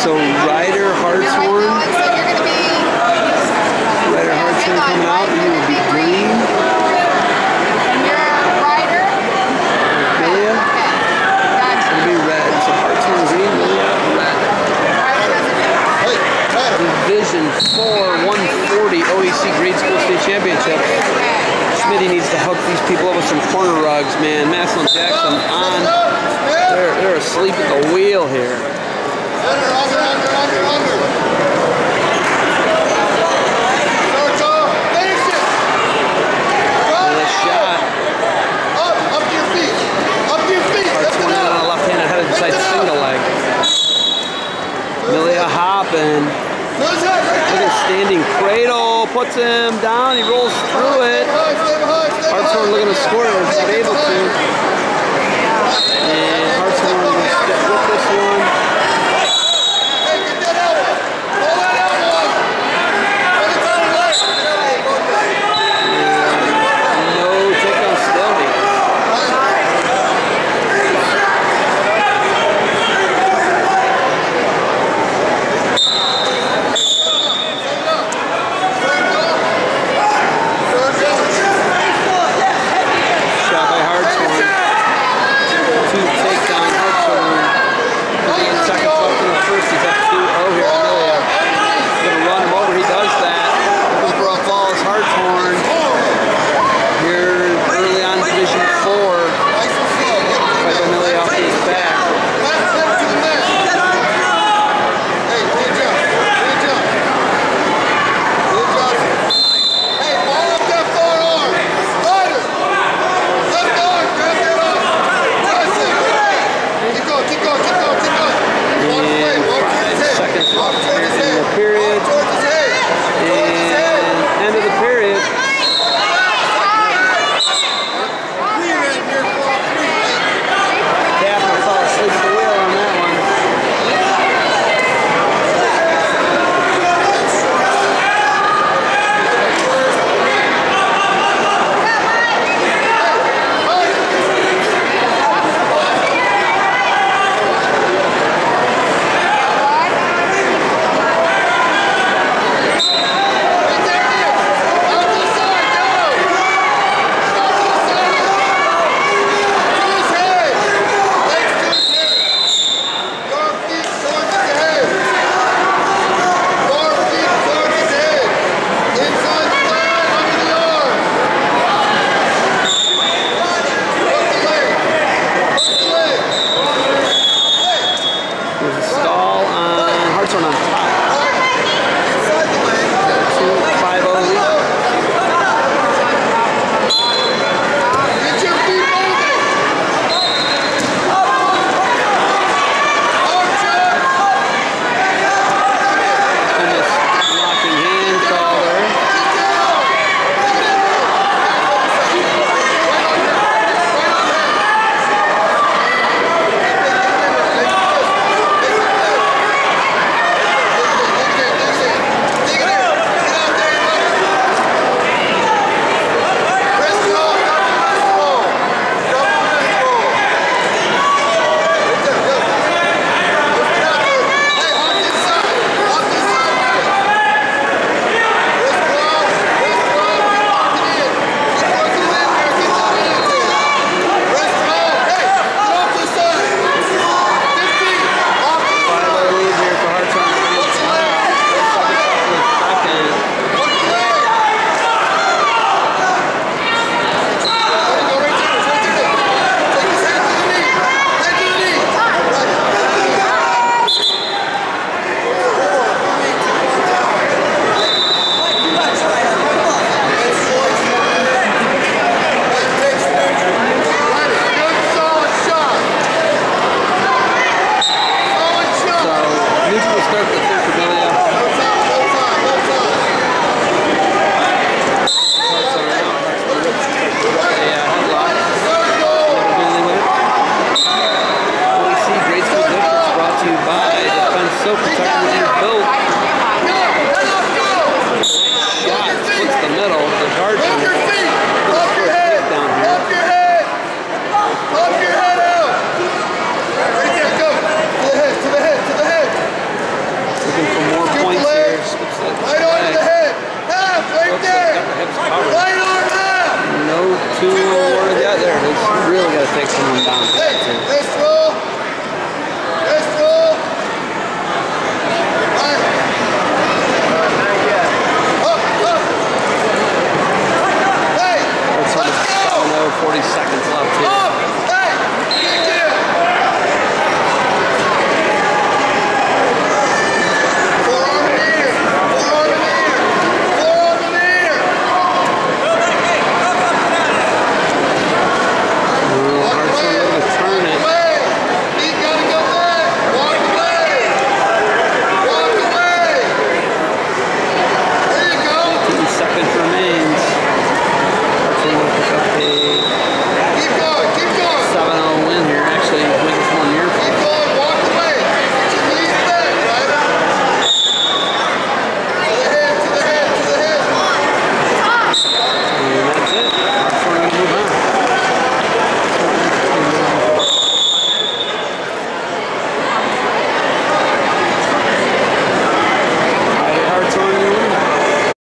So Ryder Hartshorn. Ryder Hartshorn coming out. He will be green. And you're Ryder? Red. It's going to be red. So Hartshorn green, red. Division 4 140 OEC Grade School State Championship. Smitty needs to help these people up with some corner rugs, man. Maslin Jackson on. They're asleep at the wheel here. Hopping. Look at standing cradle. Puts him down. He rolls through it. Hartshorn looking to score it. He's not able to. And Hartshorn will stick with this one. No takedown stalemate. So protected and built.